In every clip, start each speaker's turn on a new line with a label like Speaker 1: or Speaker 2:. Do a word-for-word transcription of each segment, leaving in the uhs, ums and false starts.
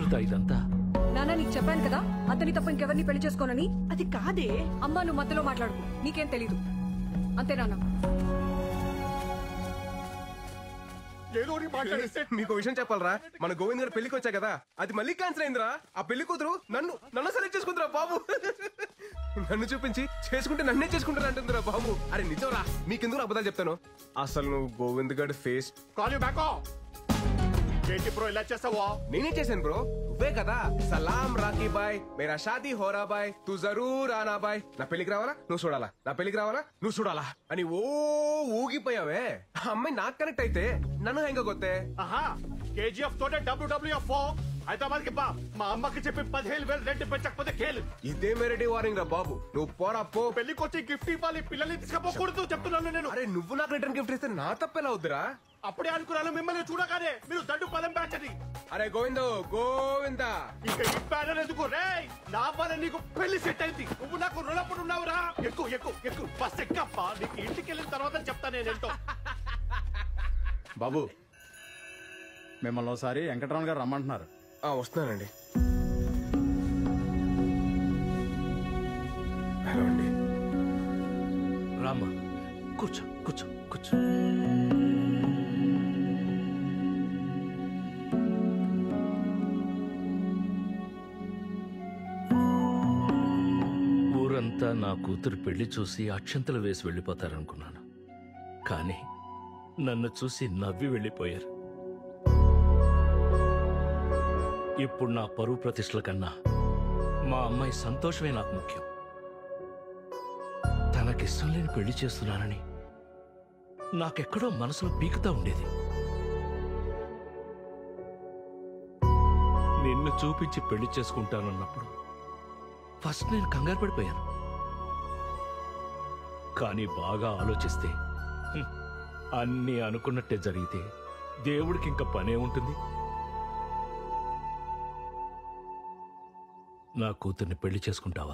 Speaker 1: అమృత ఇదంతా?
Speaker 2: నాన్న నీకు చెప్పాను కదా అతని తప్ప ఇంకెవరిని పెళ్లి చేసుకోనని.
Speaker 3: అది కాదే
Speaker 2: అమ్మా, నువ్వు మధ్యలో మాట్లాడుకో, నీకేం తెలీదు అంతే నాన్న.
Speaker 4: మీకు విషయం చెప్పాలరా, మన గోవింద్ గారు పెళ్లికి వచ్చా కదా, అది మళ్ళీ క్యాన్సిల్ అయిందిరా. ఆ పెళ్లి కూతురు నన్ను నన్ను సెలెక్ట్ చేసుకుందిరా బాబు. నన్ను చూపించి చేసుకుంటే నన్నే చేసుకుంటారు అంటుందిరా బాబు. అరే నిజంరా, మీకెందుకు అబద్ధాలు చెప్తాను. అసలు నువ్వు గోవింద్ గారి ఫేస్
Speaker 5: బ్రో ఇలా చేస్తావా?
Speaker 4: నేనే చేశాను బ్రో, నువ్వే కదా సలాం రాఖీ బాయ్ మేరా షాదీ హోరా బాయ్ తు జరూర్ ఆనా బాయ్, నా పెళ్లికి రావాలా నువ్వు చూడాలా, నా పెళ్లికి రావాలా నువ్వు చూడాలా అని ఓ ఊగిపోయావే. ఆ అమ్మాయి నాకు కనెక్ట్ అయితే నన్ను హెంగ కొత్తే.
Speaker 5: ఆహా, కేజీఎఫ్ తోటే డబ్ల్యూడబ్ల్యూఎఫ్ హైదరాబాద్ కి బా, మా అమ్మకి చెప్పి పదిహేను వేలు రెంట్ పెంచకపోతే కేలు.
Speaker 4: ఇదే మెరటి వారింగ్ రా బాబు, నువ్వు పోరా పో.
Speaker 5: పెళ్లికి వచ్చి గిఫ్ట్ ఇవ్వాలి, పిల్లల్ని తీసుకపోకూడదు చెప్తున్నాను నేను.
Speaker 4: అరే నువ్వు నాకు రిటర్న్ గిఫ్ట్ ఇస్తే నా తప్పెలా అవుద్దురా?
Speaker 5: అప్పుడే అనుకున్నాను మిమ్మల్ని చూడగానే మీరు దండు పదం బ్యాచ్ అని.
Speaker 4: అరే గోవిందో గోవిందా,
Speaker 5: ఇక ఈ బ్యానర్ ఎందుకు రే? నా వల్ల నీకు పెళ్లి సెట్ అయింది, నువ్వు నాకు రుణపడి ఉన్నావురా. ఎక్కువ ఎక్కువ ఎక్కువ బస్ ఎక్కప్ప, నీకు ఇంటికి వెళ్ళిన తర్వాత చెప్తా నేనేంటో.
Speaker 6: బాబు మిమ్మల్ని ఒకసారి వెంకటరమణ గారు రమ్మంటున్నారు.
Speaker 4: వస్తున్నానండి. హలో అండి.
Speaker 1: రామ్మా, కూర్చో కూర్చో కూర్చో. ఊరంతా నా కూతురు పెళ్లి చూసి అక్షంతలు వేసి వెళ్ళిపోతారనుకున్నాను, కానీ నన్ను చూసి నవ్వి వెళ్ళిపోయారు. ఇప్పుడు నా పరువు ప్రతిష్టల కన్నా మా అమ్మాయి సంతోషమే నాకు ముఖ్యం. తనకిష్టం లేని పెళ్లి చేస్తున్నానని నాకెక్కడో మనసులో పీకుతా ఉండేది. నిన్ను చూపించి పెళ్లి చేసుకుంటానన్నప్పుడు ఫస్ట్ నేను కంగారు పడిపోయాను, కానీ బాగా ఆలోచిస్తే అన్నీ అనుకున్నట్టే జరిగితే దేవుడికి ఇంకా పనే ఉంటుంది. నా కూతుర్ని పెళ్లి చేసుకుంటావా?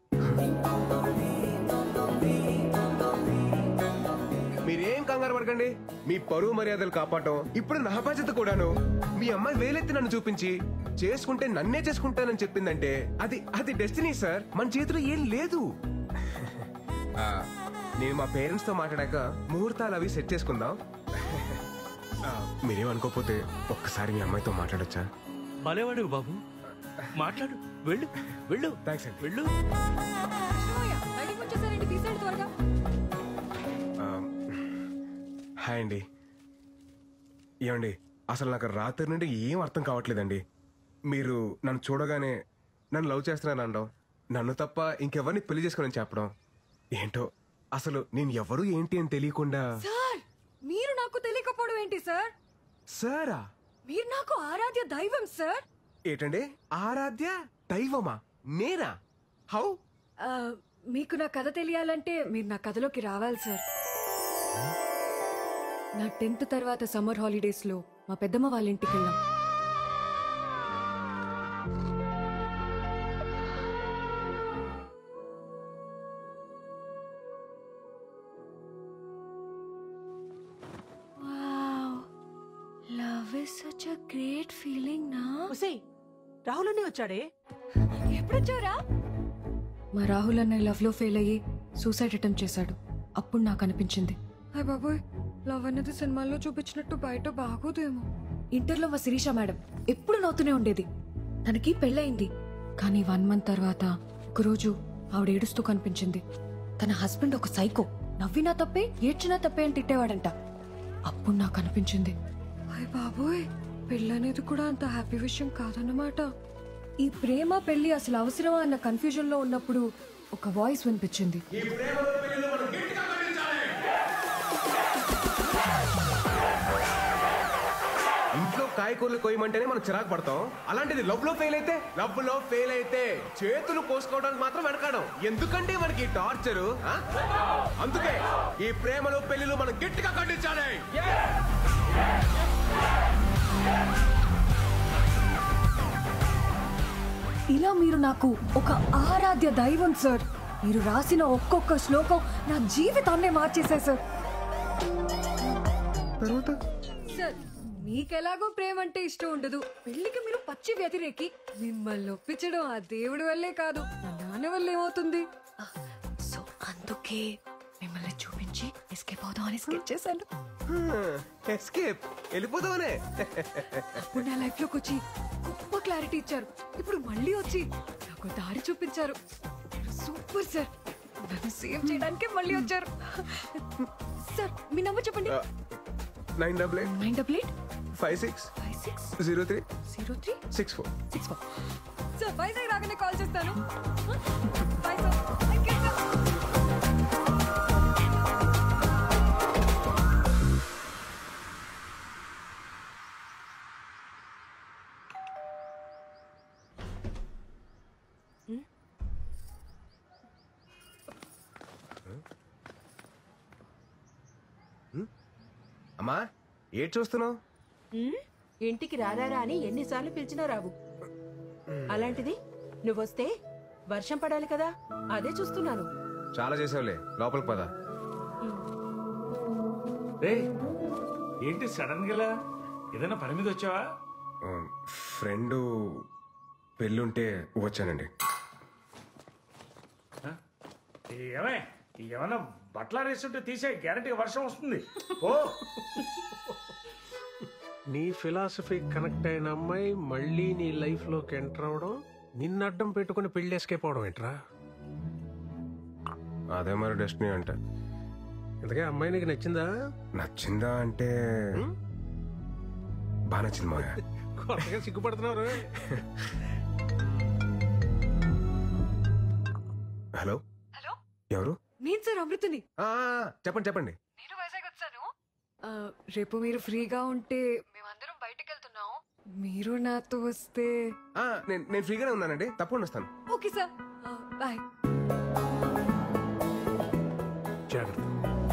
Speaker 4: మీరేం కంగారు పడకండి, మీ పరువు మర్యాదలు కాపాడటం ఇప్పుడు నా బాధ్యత కూడాను. మీ అమ్మాయి వేలెత్తి నన్ను చూపించి చేసుకుంటే నన్నే చేసుకుంటానని చెప్పిందంటే అది అది డెస్టినీ సార్, మన చేతిలో ఏం లేదు. నేను మా పేరెంట్స్ తో మాట్లాడాక ముహూర్తాలు అవి సెట్ చేసుకుందాం. మీరేమనుకోకపోతే ఒక్కసారి మీ అమ్మాయితో మాట్లాడొచ్చా?
Speaker 1: భలేవాడు బాబు, మాట్లాడు, వెళ్ళు వెళ్ళు.
Speaker 4: థ్యాంక్స్ అండి.
Speaker 1: వెళ్ళు.
Speaker 4: హాయ్ అండి. ఏమండి, అసలు నాకు రాత్రి నుండి ఏం అర్థం కావట్లేదండి. మీరు నన్ను చూడగానే నన్ను లవ్ చేస్తున్నాను అనడం, నన్ను తప్ప ఇంకెవరిని పెళ్లి చేసుకోనని చెప్పడం ఏంటో. అసలు నేను ఎవరు ఏంటి అని తెలియకుండా.
Speaker 2: సార్, మీరు నాకు తెలియకపోవడం ఏంటి సార్?
Speaker 4: సారా?
Speaker 2: మీరు నాకు ఆరాధ్య దైవం సార్.
Speaker 4: ఏంటండి ఆరాధ్య దైవమా? నేనా? హౌ?
Speaker 2: మీకు నా కథ తెలియాలంటే మీరు నా కథలోకి రావాలి సార్. నా టెన్త్ తర్వాత సమ్మర్ హాలిడేస్ లో మా పెద్దమ్మ వాళ్ళ ఇంటికి వెళ్ళాం. Love is such a great feeling నా.
Speaker 3: ఉసే రాహుల్ అనే వచ్చాడే.
Speaker 2: ఎప్పుడొచ్చారా? మా రాహుల్ అన్న లవ్ లో ఫెయిల్ అయ్యి సూసైడ్ అటెంప్ట్ చేశాడు. అప్పుడు నాకు అనిపించింది, హాయ్ బాబోయ్, లవ్ అనేది సినిమాల్లో చూపించినట్టు బయట బాగోదేమో. ఇంటర్లో మా శిరీష మేడం ఎప్పుడు నవ్వుతూనే ఉండేది. తనకి పెళ్ళయింది, కానీ వన్ మంత్ తర్వాత ఒకరోజు ఆవిడ ఏడుస్తూ కనిపించింది. తన హస్బెండ్ ఒక సైకో, నవ్వినా తప్పే ఏడ్చినా తప్పే అని తిట్టేవాడంట. అప్పుడు నాకు అనిపించింది, హాయ్ బాబోయ్, పెళ్ళనేది కూడా అంత హ్యాపీ విషయం కాదన్నమాట. ఈ ప్రేమ పెళ్లి అసలు అవసరమా అన్న కన్ఫ్యూజన్ లో ఉన్నప్పుడు ఒక వాయిస్ వినిపించింది,
Speaker 4: ఇంట్లో కాయకూరలు కొయ్యమంటేనే మనం చిరాకు పడతాం, అలాంటిది లవ్ లో ఫెయిల్ అయితే లవ్ లో ఫెయిల్ అయితే చేతులు కోసుకోవడానికి మాత్రం వెనకాడం ఎందుకంటే మనకి టార్చరు. అందుకే ఈ ప్రేమలో పెళ్లిలో మనం గట్టిగా ఖండించాలి.
Speaker 2: ఇలా మీరు నాకు ఒక ఆరాధ్య దైవం సార్. మీరు రాసిన ఒక్కొక్క శ్లోకం నా జీవితాన్నే మార్చేశాయి సార్. సార్, మీకెలాగో ప్రేమ అంటే ఇష్టం ఉండదు, పెళ్లికి మీరు పచ్చి వ్యతిరేకి. మిమ్మల్ని ఒప్పించడం ఆ దేవుడి వల్లే కాదు, నా నాన్న వల్ల ఏమవుతుంది. సో అందుకే మిమ్మల్ని చూపించి ఎస్కేప్ అవుదాం అని స్కెచ్ చేశాను.
Speaker 4: ఎస్కేప్ వెళ్ళిపోతావనే.
Speaker 2: అప్పుడు నా లైఫ్ లోకి వచ్చి గొప్ప క్లారిటీ ఇచ్చారు. ఇప్పుడు మళ్ళీ వచ్చి నాకు దారి చూపించారు. సూపర్ సార్, నన్ను సేవ్ చేయడానికే మళ్ళీ వచ్చారు. సార్ మీ నంబర్ చెప్పండి.
Speaker 4: Nine double eight
Speaker 2: nine double eight
Speaker 4: five six
Speaker 2: five six
Speaker 4: zero three
Speaker 2: zero three
Speaker 4: six four
Speaker 2: six four. Sir Vizag రాగానే కాల్ చేస్తాను. Bye sir. Thank you sir.
Speaker 4: అమ్మా ఏడ్ చూస్తున్నావు?
Speaker 3: ఉమ్, ఇంటికి రారారా అని ఎన్నిసార్లు పిలిచినా రావు. అలాంటిది నువ్వొస్తే వర్షం పడాలి కదా, అదే చూస్తున్నాను.
Speaker 4: చాలా చేసావులే, లోపలికి పద.
Speaker 5: రే ఏంటి సడన్ గా ఏదైనా పని మీద వచ్చావా?
Speaker 4: ఫ్రెండ్ పెళ్ళుంటే వచ్చానండి.
Speaker 5: ఏమే ఏమన్నా బట్టల రేస్తుంటే తీసే గ్యారంటీ వర్షం వస్తుంది. ఓ
Speaker 7: నీ ఫిలాసఫీ కనెక్ట్ అయిన అమ్మాయి మళ్ళీ నీ లైఫ్ లోకి ఎంటర్ అవడం, నిన్ను అడ్డం పెట్టుకుని పెళ్లి ఎస్కేప్ అవడం ఏంట్రా?
Speaker 4: అదే మరి డెస్టినీ అంటే.
Speaker 7: ఇంతకే అమ్మాయి నీకు నచ్చిందా?
Speaker 4: నచ్చిందా అంటే బాగా నచ్చింది మాయా.
Speaker 7: కొత్తగా సిగ్గుపడుతున్నారు.
Speaker 4: హలో
Speaker 2: హలో,
Speaker 4: ఎవరు?
Speaker 2: నేను సార్ అమృతని.
Speaker 4: ఆ, చెప్పండి చెప్పండి.
Speaker 2: నేను వైజాగ్ వచ్చాను. ఆ, రేపు మీరు ఫ్రీగా ఉంటే మేమందరం బయటకు వెళ్తున్నాం. మీరు నాతో వస్తే.
Speaker 4: ఆ, నేను నేను ఫ్రీగానే ఉన్నానండి, తప్పకుండా వస్తాను.
Speaker 2: Okay sir, bye.
Speaker 7: జాగ్రత్త.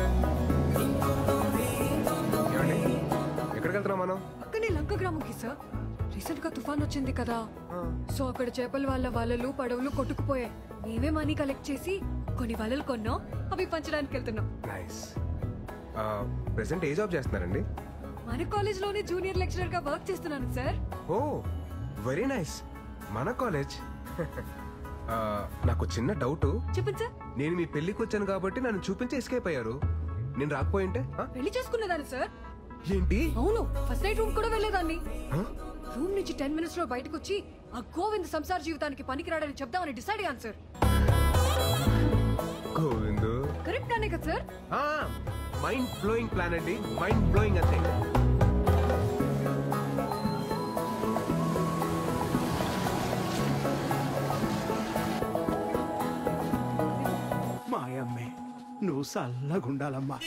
Speaker 4: ఏమండి ఎక్కడికి వెళ్తున్నాం మనం?
Speaker 2: అక్కనే లంక గ్రామంకి సార్. రీసెంట్ గా తుఫాన్ వచ్చింది కదా, సో అక్కడ చేపల వాళ్ళ వలలు పడవలు కొట్టుకుపోయాయి. మేమే మనీ కలెక్ట్ చేసి కొన్ని వలలు కొన్నాం, అవి పంచడానికి వెళ్తున్నాం.
Speaker 4: నైస్. ప్రెసెంట్ ఏ జాబ్ చేస్తున్నారండి?
Speaker 2: మన కాలేజ్ లోనే జూనియర్ లెక్చరర్ గా వర్క్ చేస్తున్నాను సార్.
Speaker 4: Oh very nice. మన కాలేజ్. నాకు చిన్న డౌట్.
Speaker 2: చెప్పండి సార్.
Speaker 4: నేను మీ పెళ్లికి వచ్చాను కాబట్టి నన్ను చూపించి ఎస్కేప్ అయ్యారు. నేను రాకపోయింటే ఆ?
Speaker 2: పెళ్లి చేసుకునేదాన్ని సార్.
Speaker 4: ఏంటి?
Speaker 2: అవును, ఫస్ట్ నైట్ రూమ్ కూడా వెళ్ళేదాన్ని.
Speaker 4: ఆ?
Speaker 2: రూమ్ నుంచి టెన్ మినిట్స్ లో బయటకు వచ్చి ఆ గోవింద్ సంసార జీవితానికి పనికిరాడని చెప్దామని డిసైడ్ అయ్యాను సార్.
Speaker 4: గోవిందు
Speaker 2: కరెక్ట్ గానే కదా సార్?
Speaker 4: మైండ్ బ్లోయింగ్ ప్లాన్ అండి, మైండ్ బ్లోయింగ్ అంతే.
Speaker 8: మాయమ్మే నువ్వు చల్లగుండాలమ్మా.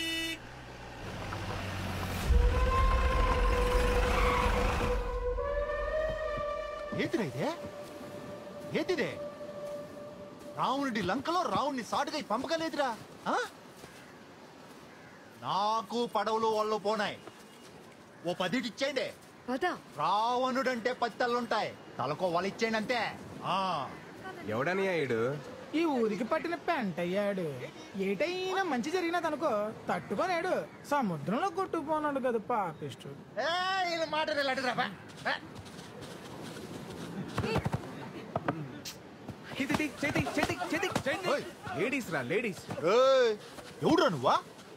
Speaker 9: ఏంటిదే ఇదే? ఏంటిదే? రావణుడి లంకలో రావణ్ణి సాటుగా పంపగలేదురా. నాకు పడవలు వాళ్ళు పోనాయి, ఓ పదిటి ఇచ్చేయండి.
Speaker 2: పదా
Speaker 9: రావణుడంటే పది తల్లుంటాయి, తలకో వాళ్ళు ఇచ్చేయండి అంతే.
Speaker 4: ఎవడని అయ్యాడు?
Speaker 10: ఈ ఊరికి పట్టిన పెంట అయ్యాడు. ఏటైనా మంచి జరిగినదనుకో తట్టుకోలేడు, సముద్రంలో కొట్టుకుపోనాడు కదా పాపిష్టు.
Speaker 9: మాట
Speaker 4: లేడీస్ రా లేడీస్.
Speaker 9: ఎవడురా నువ్వా?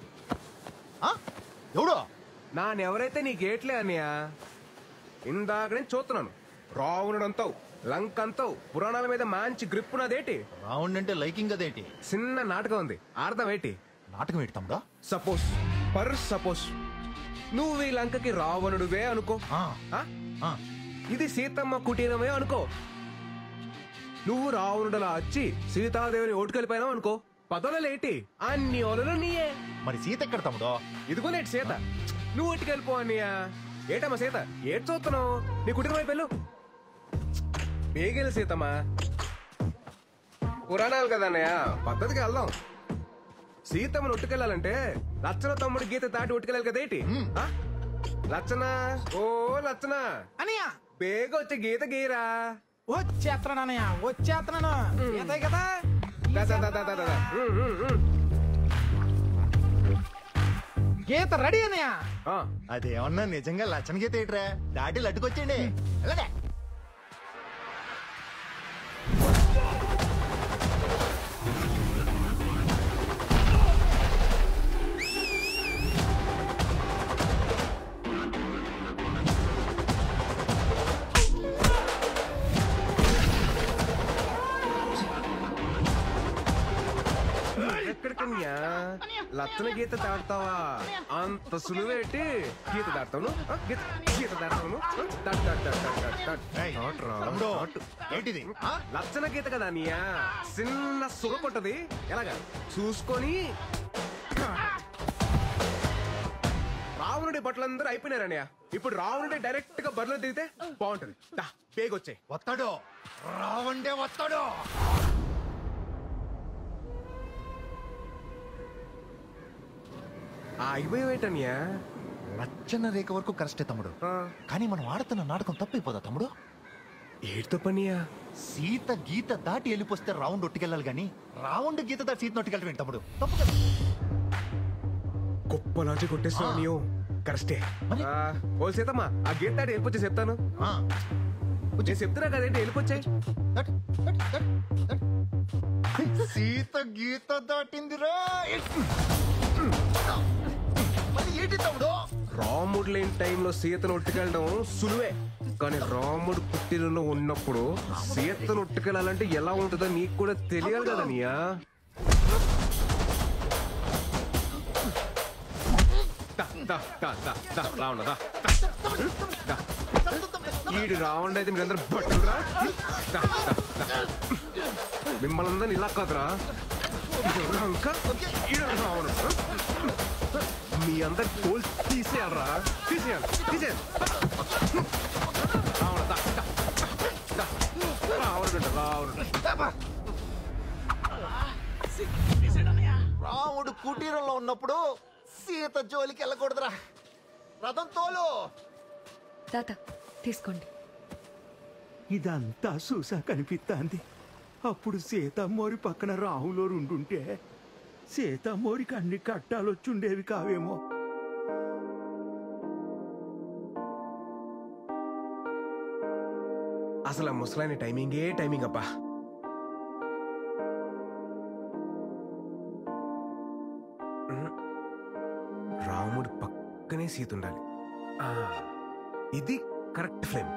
Speaker 9: ఎవడో
Speaker 4: నానెవరైతే నీ గేట్లే అన్నయ్య. ఇందాక నేను చూస్తున్నాను. రావణుడు అంతావు, లంక అంతావు, పురాణాల మీద మంచి గ్రిప్ ఉన్నదేటి.
Speaker 9: రావణుడు అంటే లైకింగ్ అదేంటి?
Speaker 4: చిన్న నాటకం ఉంది, అర్థం ఏంటి?
Speaker 9: నాటకం ఏంటి తమ్ముడా?
Speaker 4: సపోజ్ పర్ సపోజ్ నువ్వు ఈ లంకకి రావణుడువే అనుకో. ఇది సీతమ్మ కుటీరమే అనుకో. నువ్వు రావణుడలా వచ్చి సీతాదేవిని ఓటుకెళ్ళిపోయినావు అనుకో, పదవులేటి అన్ని ఓలలు నీయే.
Speaker 9: మరి సీత ఎక్కడ తమ్ముడో?
Speaker 4: ఇదిగో నేటి సీత, నువ్వు ఓటుకెళ్ళిపో అన్నయ్య. ఏటమ్మా సీత, ఏటి చూస్తున్నావు? నీ కుటుంబం వైపు వెళ్ళు. బేగెలు సీతమ్మా, పురాణాలు కదా అన్నయ్య, పద్ధతికి వెళ్దాం. సీతమ్మను ఒట్టుకెళ్ళాలంటే లచ్చన తమ్ముడు గీత దాటి ఒట్టుకెళ్ళాలి కదేటి. లచ్చన, ఓ లచ్చన
Speaker 10: అనయ్య
Speaker 4: బేగ వచ్చి గీత గీరా.
Speaker 10: వచ్చేస్తున్నాను అనయ్య, వచ్చేస్తున్నాను. ఈతే కదా
Speaker 4: దా, దా, దా, దా, దా, దా. ఉమ్, ఉమ్, ఉమ్.
Speaker 10: గీత రెడీ అనయ్య.
Speaker 9: అదేమన్నా నిజంగా లచ్చన గీత ఏంట్రా? దాటి లట్టుకొచ్చేయండి.
Speaker 4: లచ్చన గీత దాడతావా? అంత సులువేటి గీత దాడతాను గీత గీత దాడతాను దాట్ దాట్ దాట్ దాట్ దాట్ దాట్.
Speaker 9: ఏయ్,
Speaker 4: దాట్రా,
Speaker 9: తమ్ముడు,
Speaker 4: దాట్.
Speaker 9: ఏంటిది ఆ?
Speaker 4: లచ్చన గీత కదా అన్నయ్య, చిన్న సుగ కొట్టది ఎలాగా చూసుకొని. రావణుడి బట్టలందరూ అయిపోయినారన్నయ్య. ఇప్పుడు రావణుడి డైరెక్ట్ గా బరిలో దిగితే బాగుంటది. దా పేగొచ్చే.
Speaker 9: వస్తాడు రావండే వస్తాడు.
Speaker 4: అయిపోయేటన్నయ్య.
Speaker 9: లచ్చన రేఖ వరకు కరెస్టే తమ్ముడు, కానీ మనం ఆడుతున్న నాటకం తప్పైపోదా తమ్ముడు?
Speaker 4: ఏడుతో పనియా?
Speaker 9: సీత గీత దాటి వెళ్ళిపోస్తే రావుండ్ ఒట్టుకెళ్ళాలి గాని రావుండ్ గీత దాటి సీత నొట్టుకెళ్ళటం తమ్ముడు తప్పు కదా.
Speaker 4: గొప్ప లాజిక్ కొట్టేస్తున్నావు నీవు. కరెస్టే.
Speaker 9: మరి?
Speaker 4: ఆ, ఓ సీతమ్మా ఆ గీత దాటి వెళ్ళిపోతే చెప్తాను.
Speaker 9: ఆ,
Speaker 4: నేను చెప్తున్నా కదేంటి, వెళ్ళిపోచ్చాయి.
Speaker 9: దాటి, దాటి, దాటి, దాటి. సీత గీత దాటిందిరా. మరి ఏంటి తమ్ముడు?
Speaker 4: రాముడు లేని టైంలో సీతను ఉట్టుకెళ్ళడం సులువే, కానీ రాముడు పుట్టినలో ఉన్నప్పుడు సీతను ఉట్టుకెళ్ళాలంటే ఎలా ఉంటుందో నీకు కూడా తెలియాలి కదా నీయా. రావణ ఈడు రావణ అయితే మీరందరూ బట్టురా. మిమ్మల్ని అందరిని ఇలా కాదురా ఇంకా ఈడు రావణ. మీ అందరి తోలు తీసేయాలరా, తీసేయాలి తీసేయాలి. రావణ రావణ రావణ.
Speaker 9: రాముడు కుటీరంలో ఉన్నప్పుడు సీత జోలికి వెళ్ళకూడదురా. రథం తోలు.
Speaker 2: తాత తీసుకోండి.
Speaker 8: ఇదంతా చూసా కనిపిస్తాంది. అప్పుడు సీతమ్మోరి పక్కన రాహులో ఉండుంటే సీతమ్మోరికి అన్ని కట్టాలొచ్చుండేవి కావేమో.
Speaker 4: అసలు ఆ ముసలాయన టైమింగే టైమింగ్ అబ్బా. రాముడు పక్కనే సీత ఉండాలి. ఆ, ఇది కరెక్ట్ ఫ్రేమ్.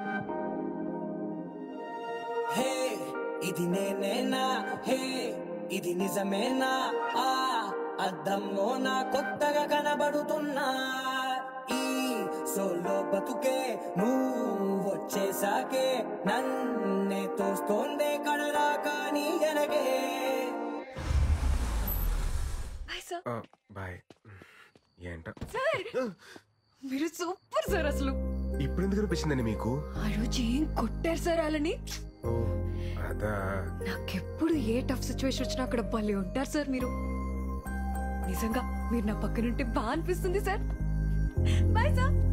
Speaker 11: హే ఇది నేనేనా, హే ఇది నిజమేనా, ఆ అద్దంలో నా కొత్తగా కనబడుతున్నా. ఈ సోలో బతుకే నువ్వు వచ్చేసాకే నన్నే తోస్తోందే కడరా కానీ ఎనగే.
Speaker 4: బాయ్. ఏంట
Speaker 2: సార్ మీరు సూపర్ సార్. అసలు
Speaker 4: ఇప్పుడు ఎందుకు అనిపించిందండి మీకు?
Speaker 2: ఆ రోజు ఏం కొట్టారు సార్ వాళ్ళని.
Speaker 4: ఓ అదా.
Speaker 2: నాకెప్పుడు ఏ టఫ్ సిచ్యువేషన్ వచ్చినా అక్కడ భలే ఉంటారు సార్ మీరు. నిజంగా మీరు నా పక్కనుంటే బాగా అనిపిస్తుంది సార్. Bye sir.